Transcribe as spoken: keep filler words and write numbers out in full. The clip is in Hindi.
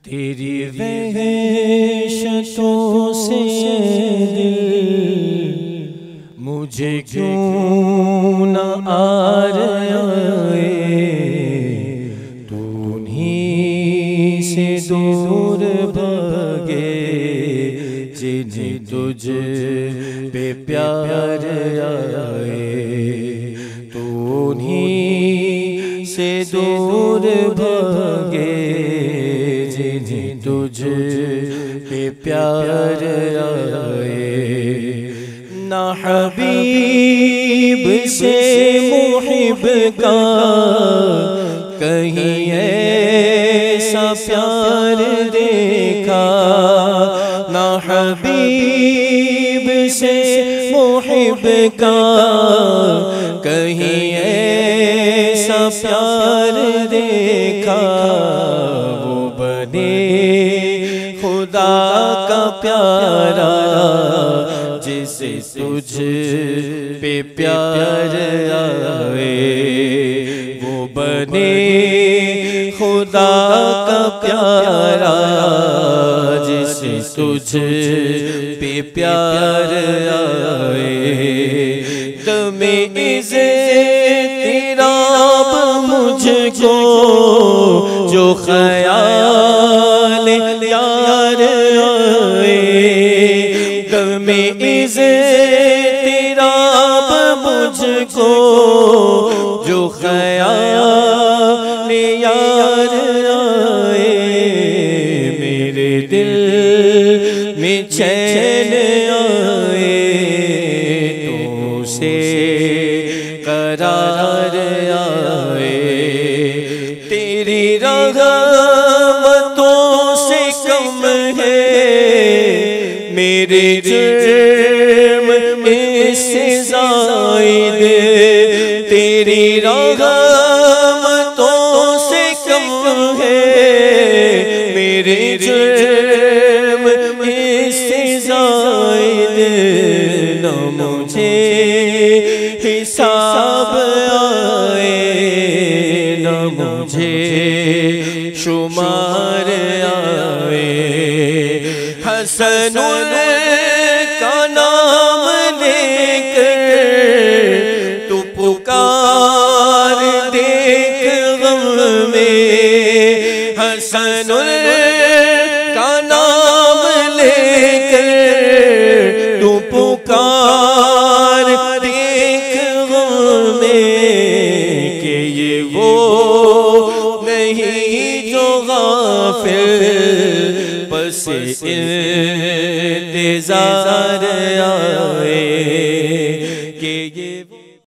तेरी वहशतों से दिल मुझे क्यों न आ रहे, तू उन्हीं से दूर भागे जिन्हें तुझ पे प्यार आए, तू उन्हीं से दूर भागे जिन्हें तुझ पे प्यार आए। ना हबीब से मुहिब का कहीं ऐसा प्यार देखा, ना हबीब से मुहिब का कहीं ऐसा प्यार देखा। वो बने खुदा का प्यारा जिसे तुझ पे प्यार आए, वो बने खुदा का प्यारा जिसे तुझ पे प्यार आए। दमे तेरा मुझको जो ख़याल यार आए, दमे तेरा मुझको जो ख़याल यार आए। मेरे दिल में चैन आए, तो से करार आए। तेरी रहमतों से कम है मेरे जुर्म इससे ज़ायद, तेरी रहमतों से कम है मेरे जुर्म इससे ज़ायद। न मुझे हिसाब आए, न मुझे शुमार आए। हसनुल का नाम लेकर तू पुकार देख गम में, हसनुल का नाम लेकर तू पुकार देख गम में, कि ये वो नहीं जो गाफिल बस इंतज़ार आए।